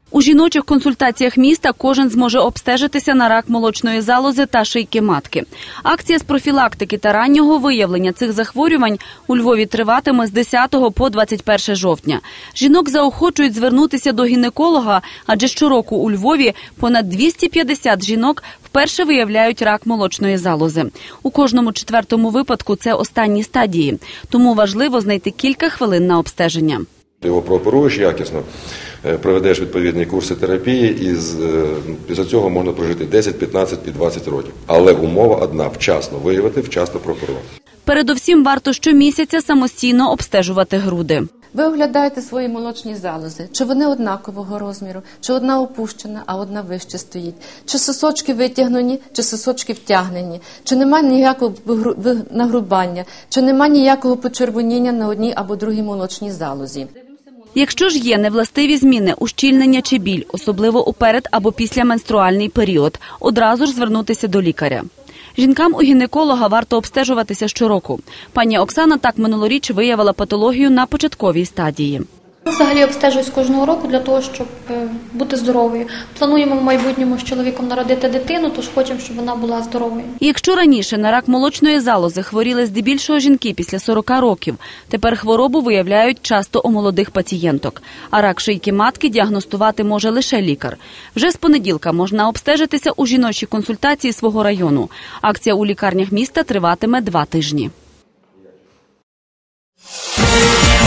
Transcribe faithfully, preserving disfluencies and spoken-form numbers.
У жіночих консультаціях міста кожен зможе обстежитися на рак молочної залози та шийки матки. Акція з профілактики та раннього виявлення цих захворювань у Львові триватиме з десятого по двадцять перше жовтня. Жінок заохочують звернутися до гінеколога, адже щороку у Львові понад двісті п'ятдесят жінок вперше виявляють рак молочної залози. У кожному четвертому випадку це останні стадії, тому важливо знайти кілька хвилин на обстеження. Його прооперуєш якісно, проведеш відповідні курси терапії і після цього можна прожити десять, п'ятнадцять і двадцять років. Але умова одна – вчасно виявити, вчасно прооперувати. Передовсім варто щомісяця самостійно обстежувати груди. Ви оглядаєте свої молочні залози, чи вони однакового розміру, чи одна опущена, а одна вище стоїть, чи сосочки витягнені, чи сосочки втягнені, чи немає ніякого нагрубання, чи немає ніякого почервоніння на одній або другій молочній залозі. Якщо ж є невластиві зміни, ущільнення чи біль, особливо у перед- або післяменструальний період, одразу ж звернутися до лікаря. Жінкам у гінеколога варто обстежуватися щороку. Пані Оксана так минулоріч виявила патологію на початковій стадії. Взагалі обстежуюсь кожного року для того, щоб бути здоровою. Плануємо в майбутньому з чоловіком народити дитину, тож хочемо, щоб вона була здоровою. І якщо раніше на рак молочної залози хворіли здебільшого жінки після сорока років, тепер хворобу виявляють часто у молодих пацієнток. А рак шийки матки діагностувати може лише лікар. Вже з понеділка можна обстежитися у жіночій консультації свого району. Акція у лікарнях міста триватиме два тижні.